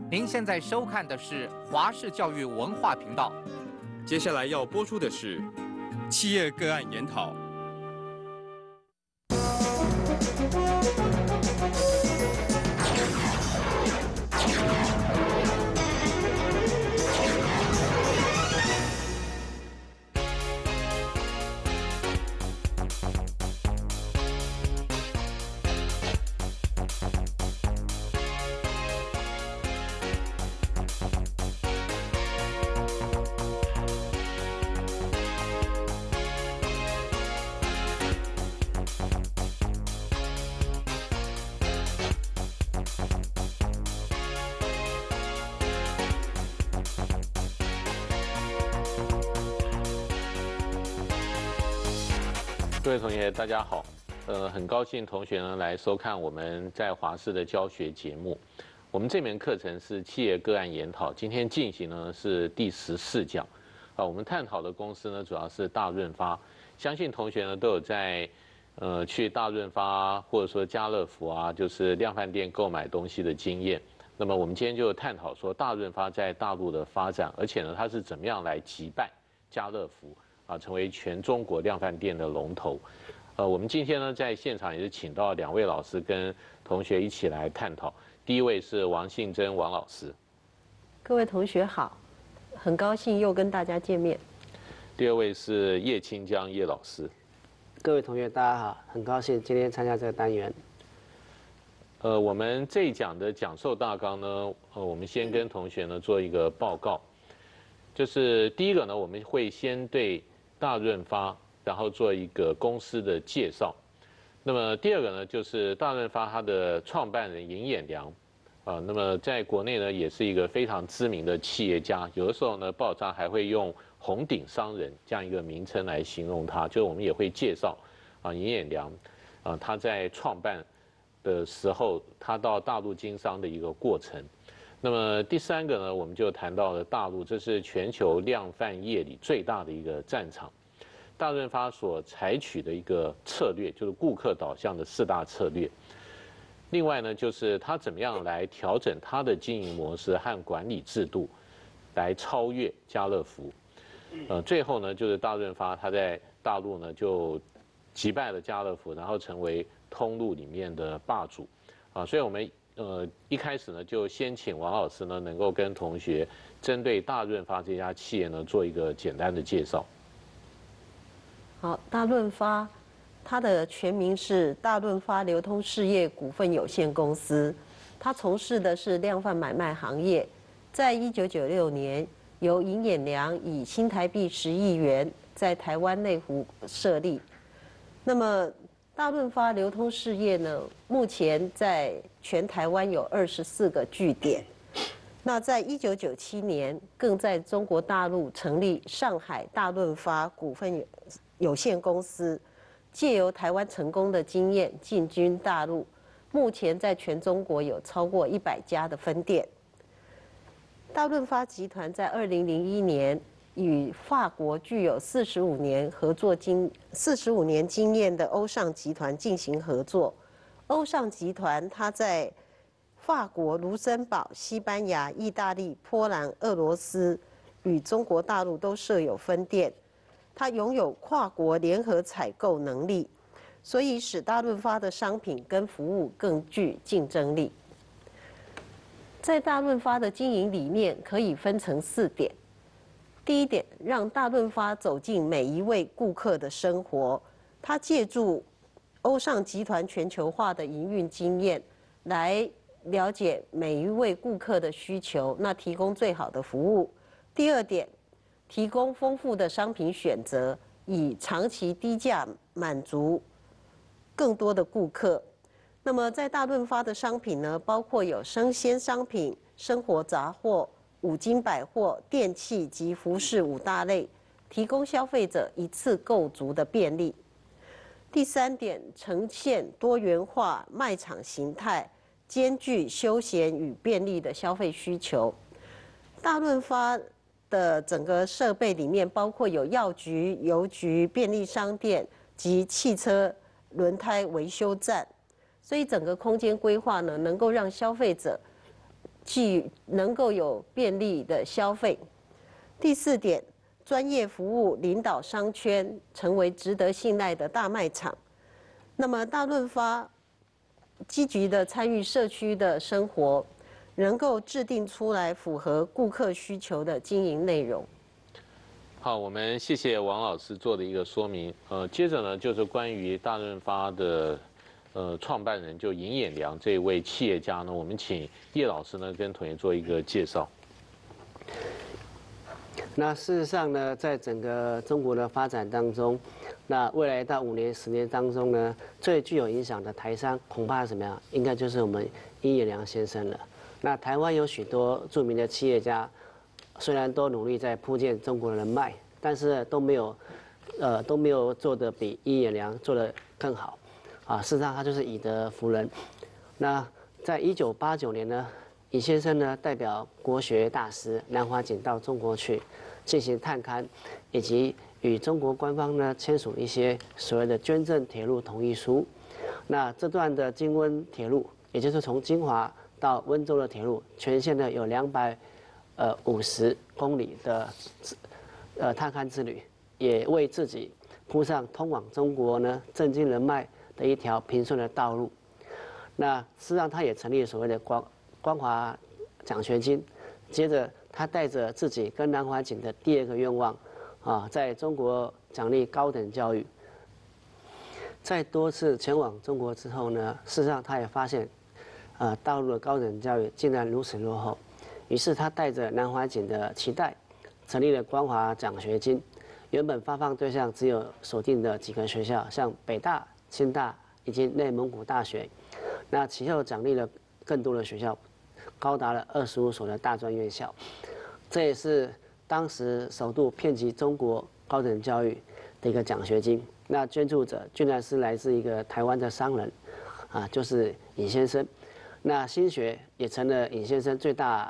您现在收看的是华视教育文化频道。 接下来要播出的是企业个案研讨。 各位同学，大家好。很高兴同学呢来收看我们在华视的教学节目。我们这门课程是企业个案研讨，今天进行呢是第14讲。我们探讨的公司呢主要是大润发。相信同学呢都有在去大润发或者说家乐福啊，就是量贩店购买东西的经验。那么我们今天就探讨说大润发在大陆的发展，而且呢它是怎么样来击败家乐福。成为全中国量贩店的龙头。我们今天呢在现场也是请到2位老师跟同学一起来探讨。第一位是王信珍王老师。 各位同学好，很高兴又跟大家见面。 第二位是叶清江叶老师。 各位同学大家好，很高兴今天参加这个单元。 我们这一讲的讲授大纲呢，我们先跟同学呢做一个报告。就是第一个呢，我们会先对大润发，然后做一个公司的介绍。那么第二个呢，就是大润发它的创办人尹衍梁，那么在国内呢也是一个非常知名的企业家，有的时候呢报章还会用红顶商人这样一个名称来形容他，就我们也会介绍尹衍梁，他在创办的时候，他到大陆经商的一个过程。那么第三个呢，我们就谈到了大陆，这是全球量贩业里最大的一个战场。大润发所采取的一个策略，就是顾客导向的4大策略。另外呢，就是它怎么样来调整它的经营模式和管理制度，来超越家乐福。最后呢，就是大润发它在大陆呢就击败了家乐福，然后成为通路里面的霸主。所以我们一开始呢，就先请王老师呢，能够跟同学针对大润发这家企业呢，做一个简单的介绍。 好，大润发，它的全名是大润发流通事业股份有限公司，它从事的是量贩买卖行业。在1996年，由尹衍梁以新台币10亿元在台湾内湖设立。那么大润发流通事业呢，目前在全台湾有24个据点。那在1997年，更在中国大陆成立上海大润发股份有限公司，借由台湾成功的经验进军大陆。目前在全中国有超过100家的分店。大润发集团在2001年。与法国具有45年经验的欧尚集团进行合作。欧尚集团它在法国、卢森堡、西班牙、意大利、波兰、俄罗斯与中国大陆都设有分店。它拥有跨国联合采购能力，所以使大润发的商品跟服务更具竞争力。在大润发的经营理念可以分成4点。第一点，让大润发走进每一位顾客的生活。他借助欧尚集团全球化的营运经验，来了解每一位顾客的需求，那提供最好的服务。第二点，提供丰富的商品选择，以长期低价满足更多的顾客。那么在大润发的商品呢，包括有生鲜商品、生活杂货、五金百货、电器及服饰5大类，提供消费者一次购足的便利。第3点，呈现多元化卖场形态，兼具休闲与便利的消费需求。大润发的整个设备里面包括有药局、邮局、便利商店及汽车轮胎维修站，所以整个空间规划呢，能够让消费者能够有便利的消费。第4点，专业服务领导商圈，成为值得信赖的大卖场。那么大润发积极的参与社区的生活，能够制定出来符合顾客需求的经营内容。 好，我们谢谢王老师做的一个说明。接着呢，就是关于大润发的创办人就尹衍梁这位企业家呢，我们请叶老师呢跟同学做一个介绍。 那事实上呢，在整个中国的发展当中，那未来到5年、10年当中呢，最具有影响的台商恐怕是什么样？应该就是我们尹衍梁先生了。那台湾有许多著名的企业家，虽然都努力在铺建中国的人脉，但是都没有做得比尹衍梁做得更好。事实上他就是以德服人。那在1989年呢，尹先生呢代表国学大师南怀瑾到中国去进行探勘，以及与中国官方呢签署一些所谓的捐赠铁路同意书。那这段的京温铁路，也就是从金华到温州的铁路，全线呢有250公里的探勘之旅，也为自己铺上通往中国呢政经人脉的一条平顺的道路。那事实上，他也成立了所谓的光华奖学金。接着，他带着自己跟南怀瑾的第2个愿望，在中国奖励高等教育。在多次前往中国之后呢，事实上他也发现，大陆的高等教育竟然如此落后。于是他带着南怀瑾的期待，成立了光华奖学金。原本发放对象只有锁定的几个学校，像北大、清大以及内蒙古大学。那其后奖励了更多的学校，高达了25所的大专院校。这也是当时首度遍及中国高等教育的一个奖学金。那捐助者居然是来自一个台湾的商人，就是尹先生。那新学也成了尹先生最大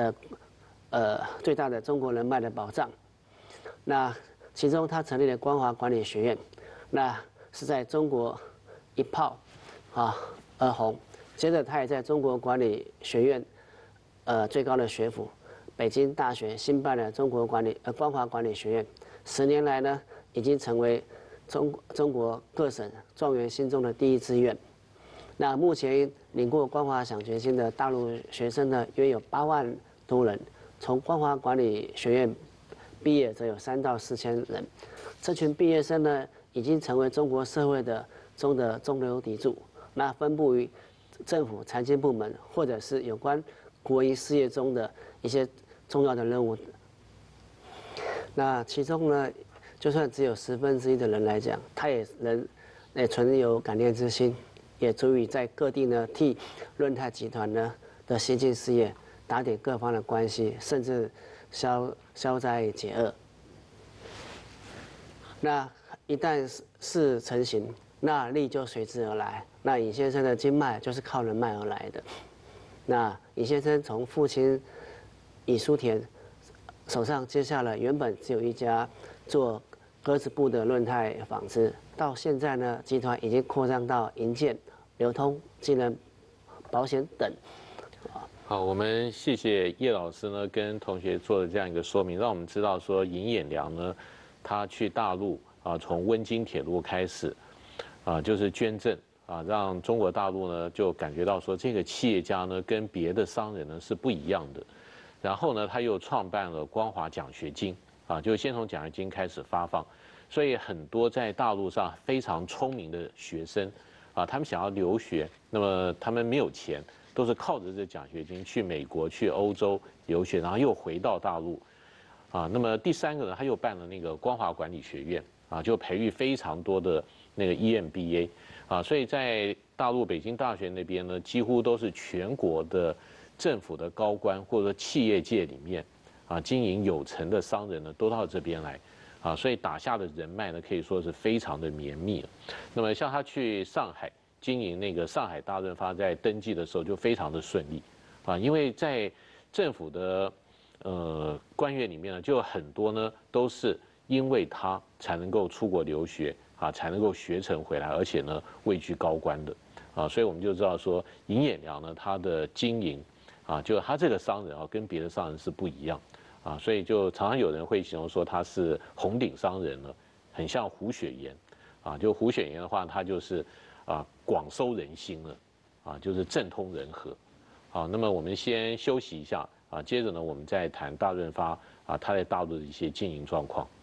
的中国人脉的保障。那其中他成立了光华管理学院，那是在中国一炮而红。接着他也在中国管理学院最高的学府北京大学新办了光华管理学院。10年来呢，已经成为中国各省状元心中的第1志愿。那目前领过光华奖学金的大陆学生呢，约有8万多人。从光华管理学院毕业则有3到4千人。这群毕业生呢，已经成为中国社会中的中流砥柱。那分布于政府财经部门，或者是有关国营事业中的一些重要的任务。那其中呢，就算只有1/10的人来讲，他也存有感念之心，也足以在各地呢替润泰集团呢的先进事业打点各方的关系，甚至消灾解厄。那一旦事成型，那利就随之而来。那尹先生的经脉就是靠人脉而来的。那尹先生从父亲尹书田手上接下了原本只有一家做鸽子布的润泰纺织，到现在呢，集团已经扩张到营建、流通、技能、保险等。 好，我们谢谢叶老师呢跟同学做的这样一个说明，让我们知道说尹衍梁呢，他去大陆从温京铁路开始就是捐赠让中国大陆呢就感觉到说这个企业家呢跟别的商人呢是不一样的。然后呢，他又创办了光华奖学金就先从奖学金开始发放，所以很多在大陆上非常聪明的学生他们想要留学，那么他们没有钱，都是靠着这奖学金去美国、去欧洲留学，然后又回到大陆那么第3个呢，他又办了那个光华管理学院就培育非常多的那个 EMBA 所以在大陆北京大学那边呢，几乎都是全国的政府的高官或者说企业界里面经营有成的商人呢，都到这边来所以打下的人脉呢，可以说是非常的绵密了。那么像他去上海经营那个上海大润发，在登记的时候就非常的顺利因为在政府的官员里面呢，就有很多呢都是因为他才能够出国留学才能够学成回来，而且呢位居高官的所以我们就知道说尹衍梁呢，他的经营就他这个商人跟别的商人是不一样所以就常常有人会形容说他是红顶商人呢，很像胡雪岩就胡雪岩的话，他就是广收人心了就是政通人和。好，那么我们先休息一下接着呢，我们再谈大润发他在大陆的一些经营状况。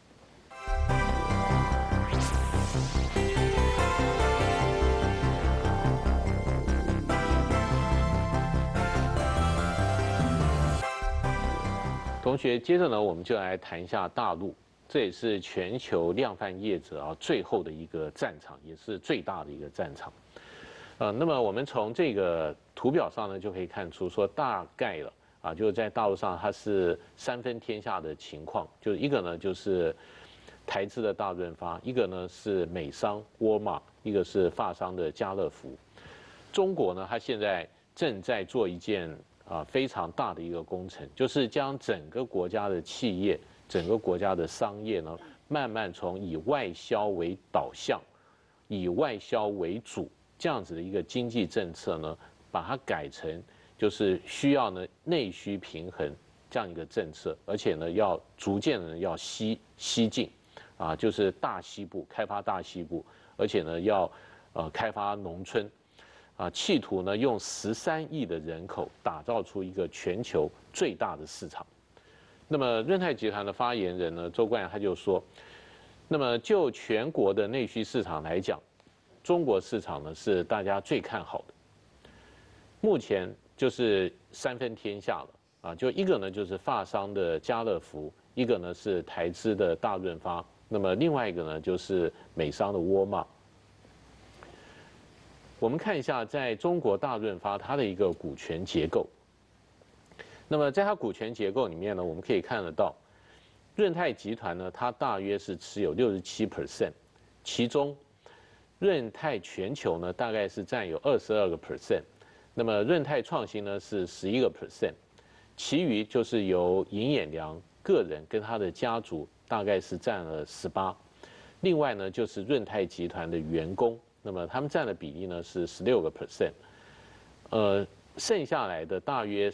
同学，接着呢，我们就来谈一下大陆，这也是全球量贩业者最后的一个战场，也是最大的一个战场。那么我们从这个图表上呢，就可以看出说，大概了就是在大陆上它是三分天下的情况，就是一个呢就是台资的大润发，一个呢是美商沃尔玛，一个是法商的家乐福。中国呢，它现在正在做一件非常大的一个工程，就是将整个国家的企业、整个国家的商业呢，慢慢从以外销为导向、以外销为主这样子的一个经济政策呢，把它改成就是需要呢内需平衡这样一个政策，而且呢要逐渐的要西进，就是大西部开发大西部，而且呢要开发农村。企图呢用13亿的人口打造出一个全球最大的市场。那么润泰集团的发言人呢周冠阳他就说，那么就全国的内需市场来讲，中国市场呢是大家最看好的。目前就是三分天下了就一个呢就是法商的家乐福，一个呢是台资的大润发，那么另外一个呢就是美商的沃尔玛。我们看一下，在中国大润发它的一个股权结构。那么在它股权结构里面呢，我们可以看得到，润泰集团呢，它大约是持有67%，其中润泰全球呢大概是占有22%，那么润泰创新呢是11%，其余就是由尹衍梁个人跟他的家族大概是占了18%，另外呢就是润泰集团的员工。那么他们占的比例呢是16%，剩下来的大约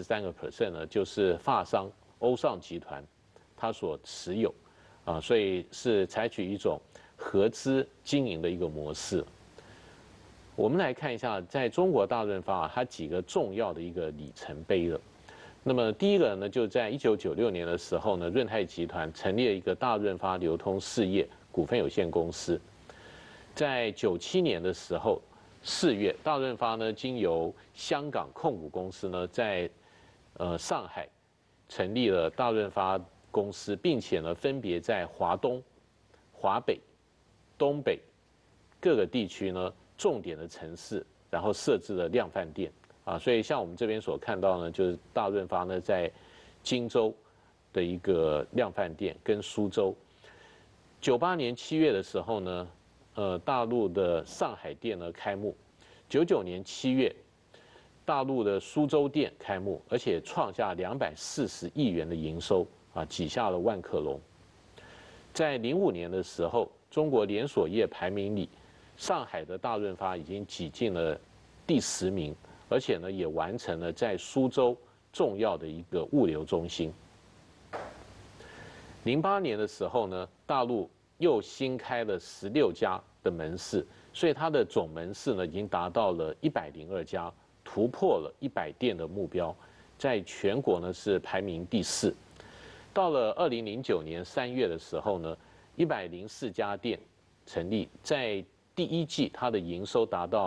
33% 呢就是法商欧尚集团它所持有，所以是采取一种合资经营的一个模式。我们来看一下，在中国大润发它几个重要的一个里程碑了。那么第一个呢，就在1996年的时候呢，润泰集团成立了一个大润发流通事业股份有限公司。在97年的时候，4月，大润发呢经由香港控股公司呢在上海成立了大润发公司，并且呢分别在华东、华北、东北各个地区呢重点的城市，然后设置了量贩店所以像我们这边所看到呢，就是大润发呢在荆州的一个量贩店跟苏州。98年7月的时候呢。大陆的上海店呢开幕，99年7月，大陆的苏州店开幕，而且创下240亿元的营收挤下了万客隆。在05年的时候，中国连锁业排名里，上海的大润发已经挤进了第10名，而且呢也完成了在苏州重要的一个物流中心。08年的时候呢，大陆又新开了16家的门市，所以它的总门市呢已经达到了102家，突破了100店的目标，在全国呢是排名第4。到了2009年3月的时候呢，104家店成立，在第1季它的营收达到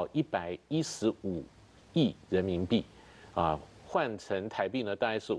115亿人民币，换成台币呢大概是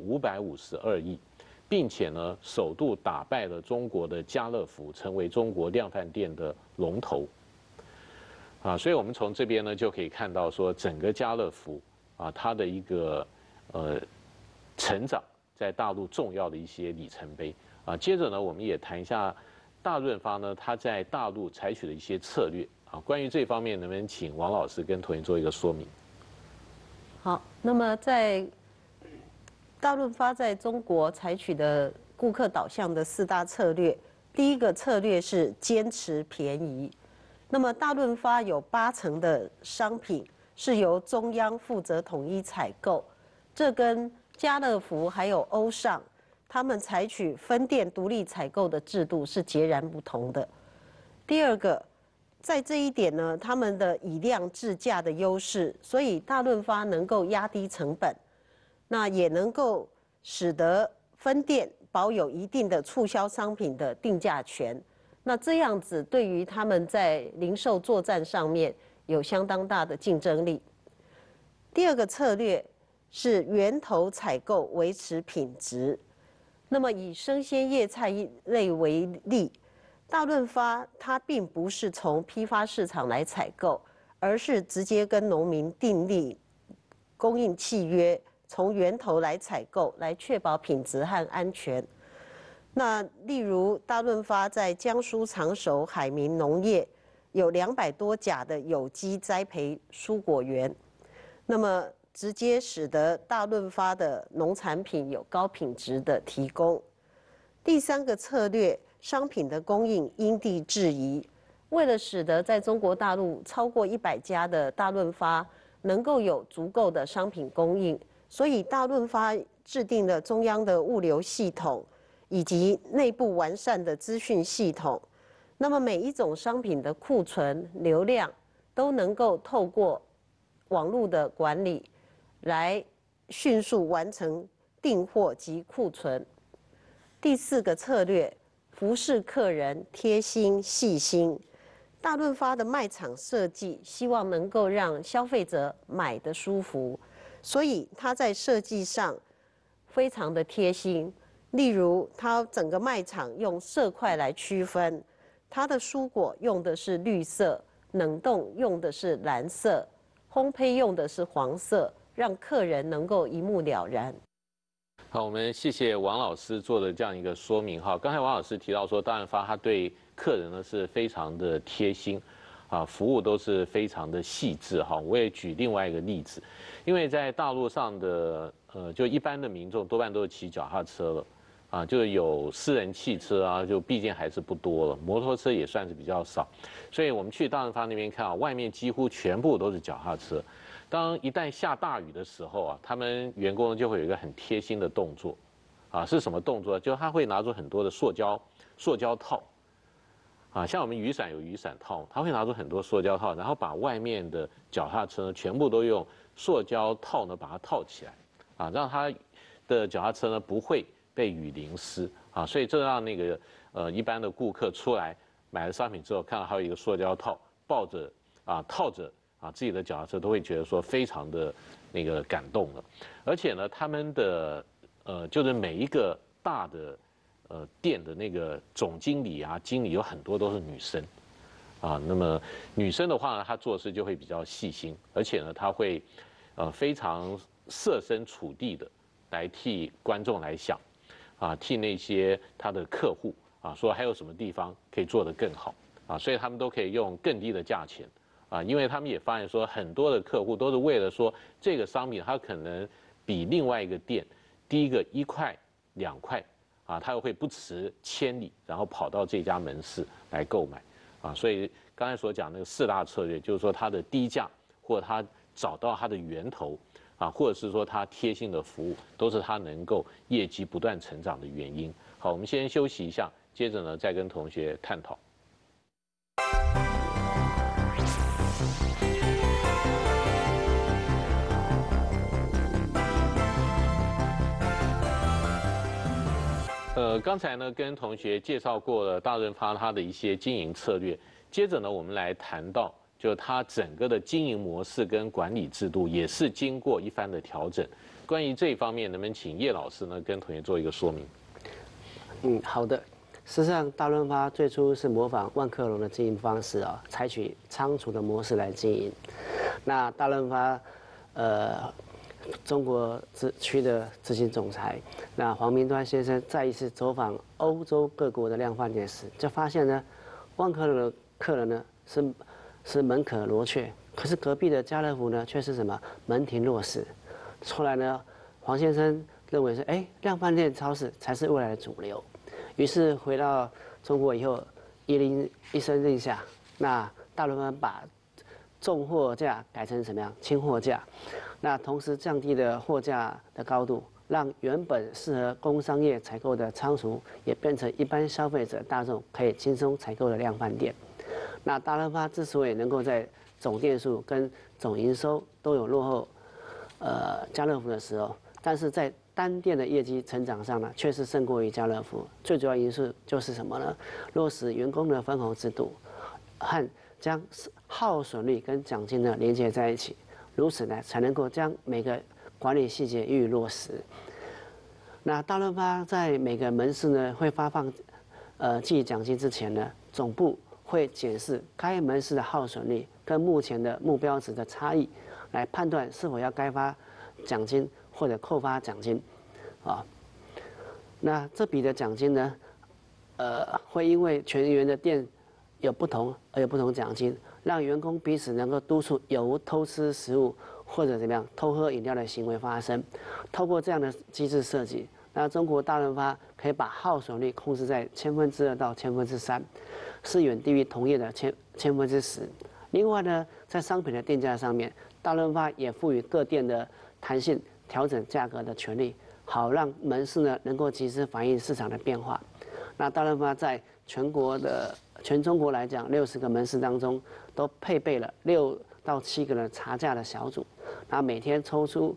552亿。并且呢，首度打败了中国的家乐福，成为中国量贩店的龙头。所以我们从这边呢就可以看到说，整个家乐福它的一个成长，在大陆重要的一些里程碑接着呢，我们也谈一下大润发呢，它在大陆采取的一些策略关于这方面，能不能请王老师跟同学做一个说明？ 好，那么在大润发在中国采取的顾客导向的4大策略，第一个策略是坚持便宜。那么大润发有80%的商品是由中央负责统一采购， 这跟家乐福还有欧尚他们采取分店独立采购的制度是截然不同的。第二个，在这一点呢，他们的以量制价的优势，所以大润发能够压低成本，那也能够使得分店保有一定的促销商品的定价权。那这样子对于他们在零售作战上面有相当大的竞争力。第二个策略是源头采购，维持品质。那么以生鲜叶菜类为例，大润发它并不是从批发市场来采购，而是直接跟农民订立供应契约，从源头来采购，来确保品质和安全。那例如大润发在江苏常熟海明农业有200多甲的有机栽培蔬果园，那么直接使得大润发的农产品有高品质的提供。第三个策略，商品的供应因地制宜。为了使得在中国大陆超过100家的大润发能够有足够的商品供应，所以大润发制定了中央的物流系统以及内部完善的资讯系统。那么每一种商品的库存流量都能够透过网络的管理来迅速完成订货及库存。第四个策略，服侍客人，贴心细心。大润发的卖场设计希望能够让消费者买得舒服，所以它在设计上非常的贴心。例如，它整个卖场用色块来区分，它的蔬果用的是绿色，冷冻用的是蓝色，烘焙用的是黄色，让客人能够一目了然。 好，我们谢谢王老师做的这样一个说明哈。刚才王老师提到说，大润发他对客人呢是非常的贴心，啊，服务都是非常的细致哈。我也举另外一个例子，因为在大陆上的就一般的民众多半都是骑脚踏车了，啊，就是有私人汽车啊，就毕竟还是不多了，摩托车也算是比较少，所以我们去大润发那边看啊，外面几乎全部都是脚踏车。当一旦下大雨的时候啊，他们员工就会有一个很贴心的动作，啊，是什么动作？就他会拿出很多的塑胶套，啊，像我们雨伞有雨伞套，他会拿出很多塑胶套，然后把外面的脚踏车呢全部都用塑胶套呢把它套起来，啊，让他的脚踏车呢不会被雨淋湿，啊，所以这让那个一般的顾客出来买了商品之后，看到还有一个塑胶套抱着啊套着。啊，自己的脚踏车都会觉得说非常的那个感动了，而且呢，他们的就是每一个大的店的那个总经理啊、经理有很多都是女生，啊，那么女生的话呢，她做事就会比较细心，而且呢，她会非常设身处地的来替观众来想，啊，替那些他的客户啊说还有什么地方可以做得更好啊，所以他们都可以用更低的价钱。啊，因为他们也发现说，很多的客户都是为了说这个商品它可能比另外一个店低一个1块2块，啊，他又会不辞千里，然后跑到这家门市来购买，啊，所以刚才所讲那个4大策略，就是说它的低价，或者它找到它的源头，啊，或者是说它贴心的服务，都是它能够业绩不断成长的原因。好，我们先休息一下，接着呢再跟同学探讨。刚才呢跟同学介绍过了大润发它的一些经营策略，接着呢我们来谈到，就它整个的经营模式跟管理制度也是经过一番的调整。关于这一方面，能不能请叶老师呢跟同学做一个说明？ 好的。事实上，大润发最初是模仿万客隆的经营方式啊，采取仓储的模式来经营。那大润发，中国区的执行总裁那黄明端先生再一次走访欧洲各国的量贩店时，就发现呢，万客隆的客人呢是门可罗雀，可是隔壁的家乐福呢却是什么门庭若市。后来呢，黄先生认为是量贩店超市才是未来的主流，于是回到中国以后，一声令下，那大润发把重货价改成什么样轻货价。 那同时降低了货架的高度，让原本适合工商业采购的仓储也变成一般消费者大众可以轻松采购的量贩店。那大润发之所以能够在总店数跟总营收都有落后家乐福的时候，但是在单店的业绩成长上呢，却是胜过于家乐福。最主要因素就是什么呢？落实员工的分红制度，和将耗损率跟奖金呢连接在一起，如此呢才能够将每个管理细节予以落实。那大润发在每个门市呢会发放记忆奖金之前呢，总部会检视该门市的耗损率跟目前的目标值的差异，来判断是否要该发奖金或者扣发奖金，啊，那这笔的奖金呢，会因为全员的店有不同而有不同奖金，让员工彼此能够督促有无偷吃食物或者怎么样偷喝饮料的行为发生。透过这样的机制设计，那中国大润发可以把耗损率控制在2%到3%，是远低于同业的10%。另外呢，在商品的定价上面，大润发也赋予各店的弹性调整价格的权利，好让门市呢能够及时反映市场的变化。那大润发在全中国来讲，60个门市当中都配备了6到7个的查价的小组，那每天抽出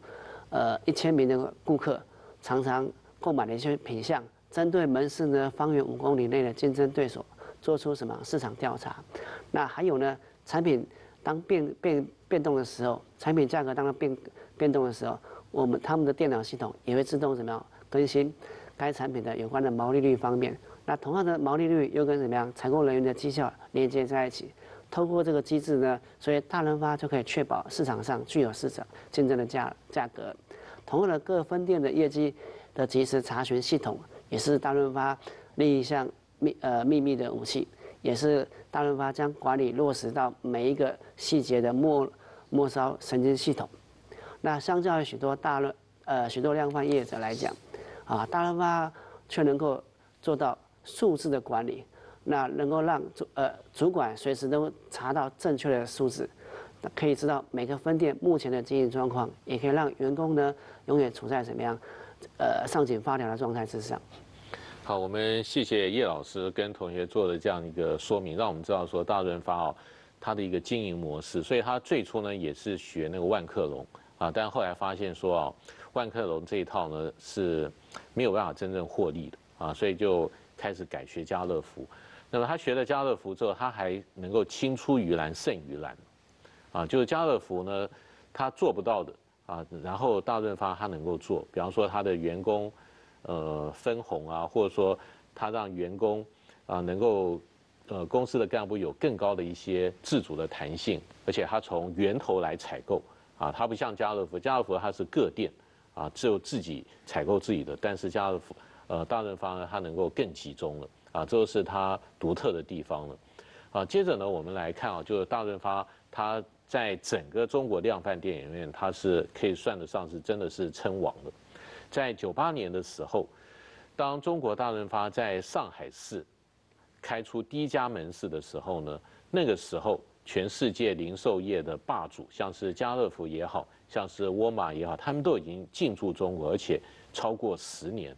1000名的顾客常常购买的一些品项，针对门市呢方圆5公里内的竞争对手做出什么市场调查。那还有呢，产品当变动的时候，产品价格当变动的时候，他们的电脑系统也会自动怎么样更新该产品的有关的毛利率方面。那同样的毛利率又跟怎么样采购人员的绩效连接在一起。透过这个机制呢，所以大润发就可以确保市场上具有市场竞争的价格。同样的，各分店的业绩的即时查询系统，也是大润发另一项秘密的武器，也是大润发将管理落实到每一个细节的末梢神经系统。那相较于许多量贩业者来讲，大润发却能够做到数字的管理。那能够让主管随时都查到正确的数字，可以知道每个分店目前的经营状况，也可以让员工呢永远处在怎么样上紧发条的状态之上。 好，我们谢谢叶老师跟同学做的这样一个说明，让我们知道说大润发它的一个经营模式。所以它最初呢也是学那个万客隆但后来发现说万客隆这一套呢是没有办法真正获利的所以就开始改学家乐福。那么他学了家乐福之后，他还能够青出于蓝胜于蓝，就是家乐福呢，他做不到的然后大润发他能够做，比方说他的员工分红或者说他让员工能够公司的干部有更高的一些自主的弹性，而且他从源头来采购他不像家乐福它是各店只有自己采购自己的，但是家乐福大润发呢，它能够更集中了。这就是它独特的地方了，接着呢，我们来看就是大润发，它在整个中国量贩店里面，它是可以算得上是真的是称王的。在98年的时候，当中国大润发在上海市开出第一家门市的时候呢，那个时候全世界零售业的霸主，像是家乐福也好，像是沃尔玛也好，他们都已经进驻中国，而且超过10年。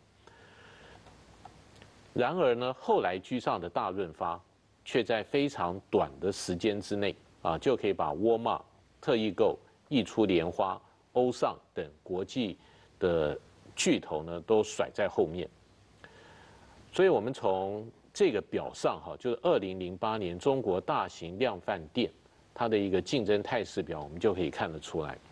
然而呢，后来居上的大润发，却在非常短的时间之内就可以把沃尔玛、特易购、易出莲花、欧尚等国际的巨头呢都甩在后面。所以我们从这个表上就是2008年中国大型量贩店它的一个竞争态势表，我们就可以看得出来。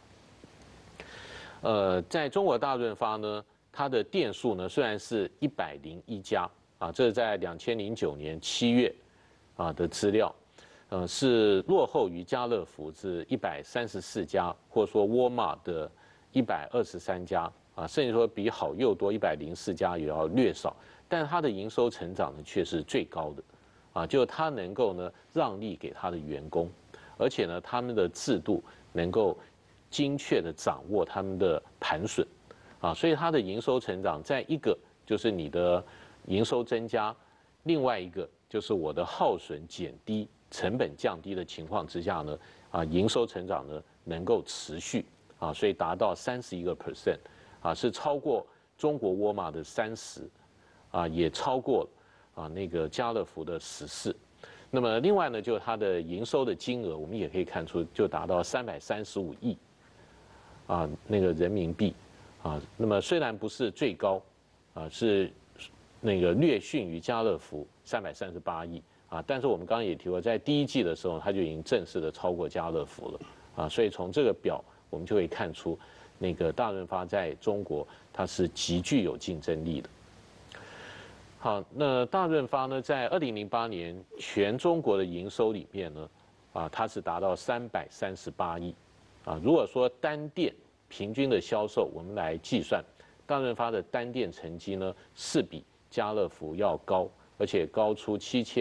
在中国大润发呢，它的店数呢虽然是101家。这是在2009年7月的资料，是落后于家乐福是134家，或者说沃尔玛的123家甚至说比好又多104家也要略少，但它的营收成长呢却是最高的就是它能够呢让利给它的员工，而且呢他们的制度能够精确的掌握他们的盘损所以它的营收成长在一个就是你的营收增加，另外一个就是我的耗损减低、成本降低的情况之下呢，营收成长呢能够持续啊，所以达到31%，啊，是超过中国沃尔玛的30%，啊，也超过啊那个家乐福的14%。那么另外呢，就它的营收的金额，我们也可以看出，就达到335亿啊那个人民币啊。那么虽然不是最高，啊是那个略逊于家乐福338亿啊，但是我们刚刚也提过，在第一季的时候，它就已经正式的超过家乐福了啊。所以从这个表，我们就可以看出，那个大润发在中国它是极具有竞争力的。好，那大润发呢，在2008年全中国的营收里面呢，啊，它是达到338亿，啊，如果说单店平均的销售，我们来计算，大润发的单店成绩呢，是比家乐福要高，而且高出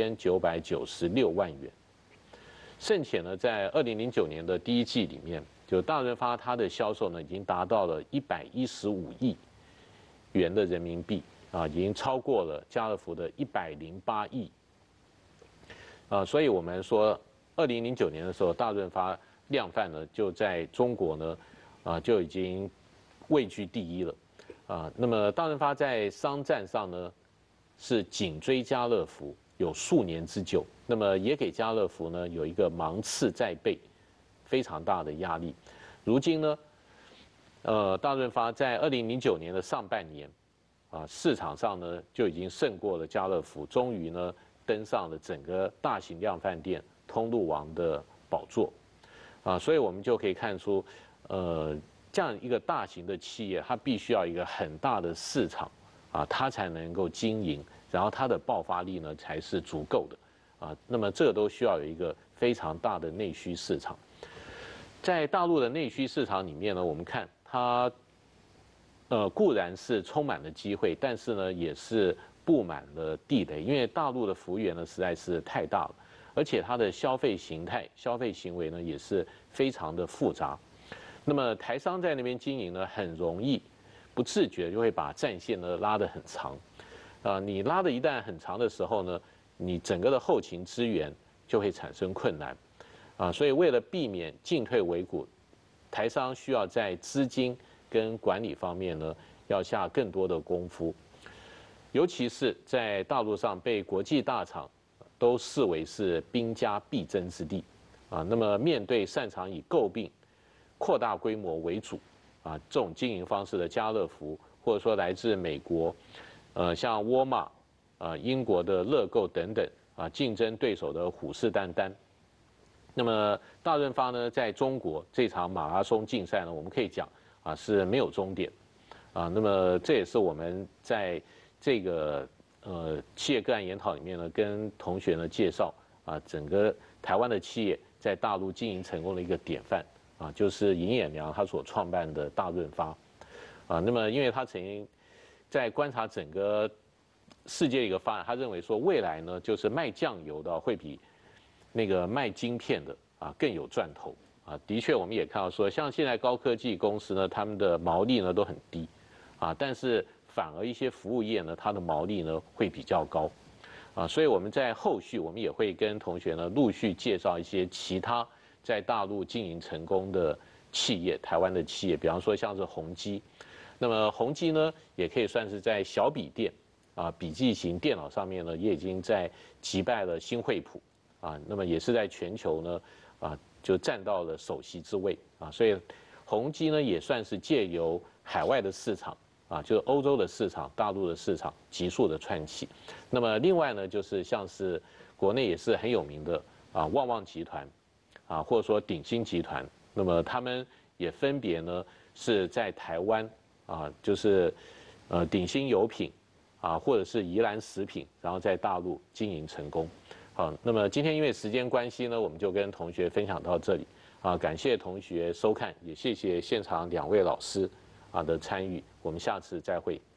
7996万元。甚且呢，在2009年的第一季里面，就大润发它的销售呢，已经达到了115亿元的人民币。啊，已经超过了家乐福的108亿，所以我们说，2009年的时候，大润发量贩呢就在中国呢，就已经位居第一了，那么大润发在商战上呢是紧追家乐福有数年之久，那么也给家乐福呢有一个芒刺在背，非常大的压力。如今呢，大润发在2009年的上半年。市场上呢就已经胜过了家乐福，终于呢登上了整个大型量贩店通路王的宝座，所以我们就可以看出，这样一个大型的企业，它必须要一个很大的市场，它才能够经营，然后它的爆发力呢才是足够的，那么这个都需要有一个非常大的内需市场。在大陆的内需市场里面呢，我们看它。固然是充满了机会，但是呢，也是布满了地雷，因为大陆的幅员呢实在是太大了，而且它的消费形态、消费行为呢也是非常的复杂。那么台商在那边经营呢，很容易不自觉就会把战线呢拉得很长，你拉得一旦很长的时候呢，你整个的后勤资源就会产生困难，所以为了避免进退维谷，台商需要在资金跟管理方面呢，要下更多的功夫，尤其是在大陆上被国际大厂都视为是兵家必争之地，那么面对擅长以诟病、扩大规模为主，这种经营方式的家乐福，或者说来自美国，像沃尔玛、英国的乐购等等，竞争对手的虎视眈眈。那么大润发呢，在中国这场马拉松竞赛呢，我们可以讲。是没有终点，那么这也是我们在这个企业个案研讨里面呢，跟同学呢介绍整个台湾的企业在大陆经营成功的一个典范就是尹衍梁他所创办的大润发，那么因为他曾经在观察整个世界的一个发展，他认为说未来呢，就是卖酱油的会比那个卖晶片的更有赚头。的确，我们也看到说，像现在高科技公司呢，他们的毛利呢都很低，但是反而一些服务业呢，它的毛利呢会比较高，所以我们在后续我们也会跟同学呢陆续介绍一些其他在大陆经营成功的企业，台湾的企业，比方说像是宏基，那么宏基呢也可以算是在小笔电笔记型电脑上面呢，也已经在击败了新惠普那么也是在全球呢就占到了首席之位所以宏基呢也算是借由海外的市场就是欧洲的市场、大陆的市场急速的窜起。那么另外呢，就是像是国内也是很有名的旺旺集团或者说鼎新集团，那么他们也分别呢是在台湾就是鼎新油品或者是宜兰食品，然后在大陆经营成功。好，那么今天因为时间关系呢，我们就跟同学分享到这里感谢同学收看，也谢谢现场2位老师的参与，我们下次再会。